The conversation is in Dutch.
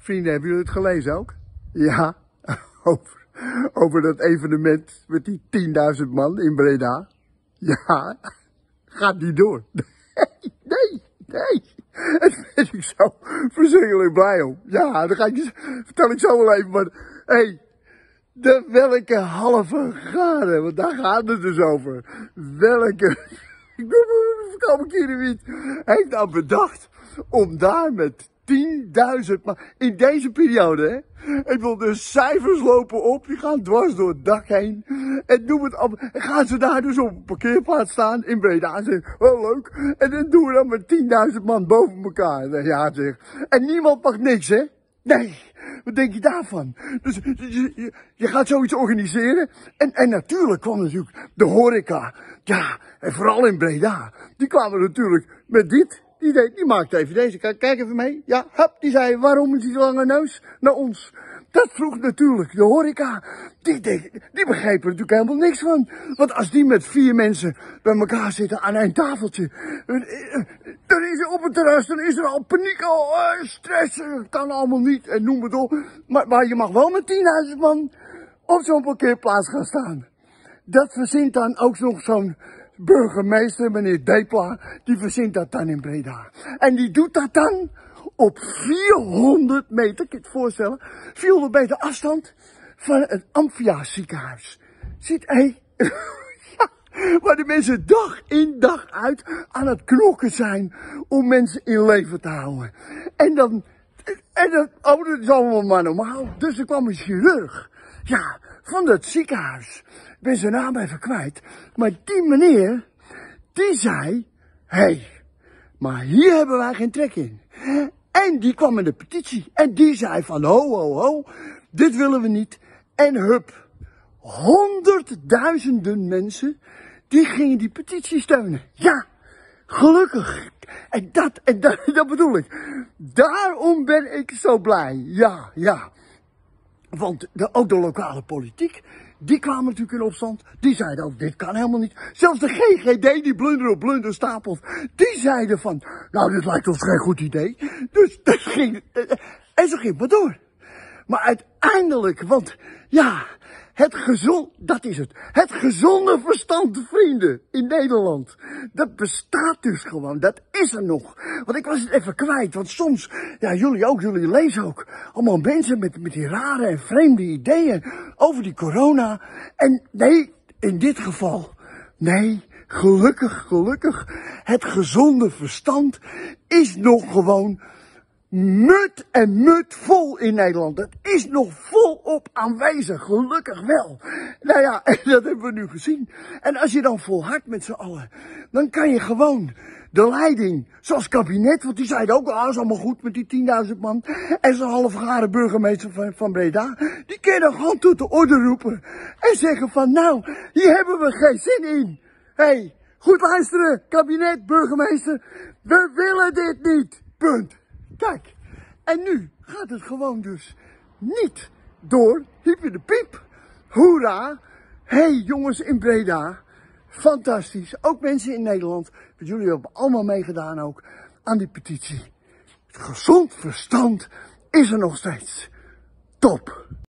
Vrienden, hebben jullie het gelezen ook? Ja, over dat evenement met die 10.000 man in Breda. Ja, gaat niet door. Nee. Daar ben ik zo verschrikkelijk blij om. Ja, dat vertel ik zo wel even, maar welke halve garen, want daar gaat het dus over. Ik kom een keer niet, heeft nou bedacht om daar met 10.000, maar in deze periode, hè. Ik wil de cijfers lopen op, die gaan dwars door het dak heen. En doen het allemaal. En gaan ze daar dus op een parkeerplaats staan in Breda. En zeggen, oh leuk. En dan doen we dan met 10.000 man boven elkaar. Ja, zeg. En niemand mag niks, hè. Nee, wat denk je daarvan? Dus je gaat zoiets organiseren. En natuurlijk kwam natuurlijk de horeca. Ja, en vooral in Breda. Die kwamen natuurlijk met dit. Die maakte even deze. Kijk even mee. Ja, hup, die zei, waarom is die lange neus naar ons? Dat vroeg natuurlijk de horeca. Die begrepen er natuurlijk helemaal niks van. Want als die met 4 mensen bij elkaar zitten aan een tafeltje. Dan is er op het terras, dan is er al paniek, stress, kan allemaal niet. En noem het op. Maar je mag wel met 10.000 man op zo'n parkeerplaats gaan staan. Dat verzint dan ook nog zo'n burgemeester, meneer Depla, die verzint dat dan in Breda. En die doet dat dan op 400 meter, kun je het voorstellen, 400 meter afstand van het Amphia ziekenhuis. Waar de mensen dag in dag uit aan het knokken zijn om mensen in leven te houden. Dat is allemaal maar normaal. Dus er kwam een chirurg, ja, van dat ziekenhuis. Ik ben zijn naam even kwijt. Maar die meneer, die zei, maar hier hebben wij geen trek in. En die kwam met een petitie. En die zei van, ho, dit willen we niet. En hup, 100.000 mensen, die gingen die petitie steunen. Ja, gelukkig. En dat bedoel ik. Daarom ben ik zo blij. Ja. Want ook de lokale politiek, die kwamen natuurlijk in opstand. Die zeiden ook, dit kan helemaal niet. Zelfs de GGD, die blunder op blunder stapelt, die zeiden van, nou, dit lijkt ons geen goed idee. Dus dat ging, en zo ging maar door. Maar uiteindelijk, want ja, dat is het. Het gezonde verstand, vrienden, in Nederland. Dat bestaat dus gewoon, dat is er nog. Want ik was het even kwijt, want soms, ja, jullie lezen ook allemaal mensen met die rare en vreemde ideeën over die corona. En nee, in dit geval, nee, gelukkig, het gezonde verstand is nog gewoon mut en mut vol in Nederland. Dat is nog volop aanwezig, gelukkig wel. Nou ja, dat hebben we nu gezien. En als je dan volhardt met z'n allen, dan kan je gewoon de leiding, zoals kabinet, want die zeiden ook, dat is allemaal goed met die 10.000 man. En zo'n halfgare burgemeester van Breda, die kan je dan gewoon tot de orde roepen. En zeggen van, nou, hier hebben we geen zin in. Goed luisteren, kabinet, burgemeester, we willen dit niet. Punt. Kijk, en nu gaat het gewoon dus niet door. Hiep de piep. Hoera. Jongens in Breda. Fantastisch. Ook mensen in Nederland. Want jullie hebben allemaal meegedaan ook aan die petitie. Het gezond verstand is er nog steeds. Top.